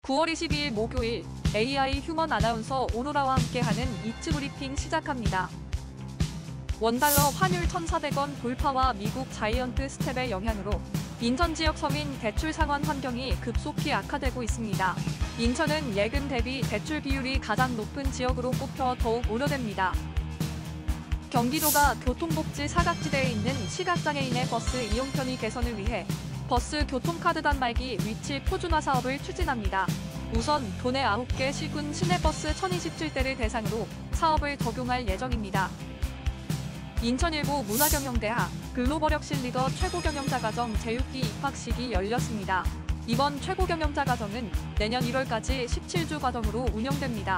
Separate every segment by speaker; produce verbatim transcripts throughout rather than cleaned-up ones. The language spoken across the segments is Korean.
Speaker 1: 구월 이십이일 목요일 에이아이 휴먼 아나운서 오로라와 함께하는 이츠 브리핑 시작합니다. 원달러 환율 천사백 원 돌파와 미국 자이언트 스텝의 영향으로 인천 지역 서민 대출 상환 환경이 급속히 악화되고 있습니다. 인천은 예금 대비 대출 비율이 가장 높은 지역으로 꼽혀 더욱 우려됩니다. 경기도가 교통복지 사각지대에 있는 시각장애인의 버스 이용 편의 개선을 위해 버스 교통카드 단말기 위치 표준화 사업을 추진합니다. 우선 도내 아홉 개 시군 시내버스 천이십칠 대를 대상으로 사업을 적용할 예정입니다. 인천일보 문화경영대학 글로벌혁신 리더 최고경영자과정 제육 기 입학식이 열렸습니다. 이번 최고경영자과정은 내년 일월까지 십칠 주 과정으로 운영됩니다.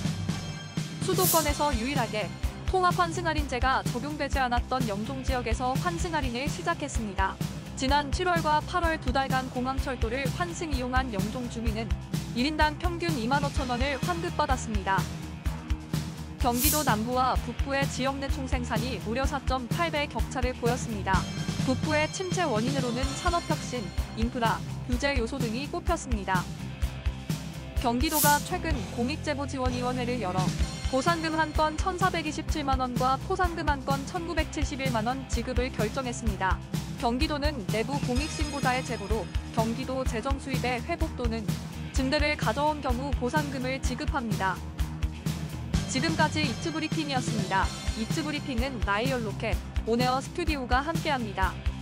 Speaker 1: 수도권에서 유일하게 통합환승할인제가 적용되지 않았던 영종지역에서 환승할인을 시작했습니다. 지난 칠월과 팔월 두 달간 공항철도를 환승 이용한 영종 주민은 일 인당 평균 이만 오천 원을 환급받았습니다. 경기도 남부와 북부의 지역 내 총생산이 무려 사 점 팔 배 격차를 보였습니다. 북부의 침체 원인으로는 산업혁신, 인프라, 규제 요소 등이 꼽혔습니다. 경기도가 최근 공익제보지원위원회를 열어 보상금 한 건 천사백이십칠만 원과 포상금 한 건 천구백칠십일만 원 지급을 결정했습니다. 경기도는 내부 공익신고자의 제보로 경기도 재정 수입의 회복 또는 증대를 가져온 경우 보상금을 지급합니다. 지금까지 이츠 브리핑이었습니다. 이츠 브리핑은 라이언 로켓, 온에어 스튜디오가 함께합니다.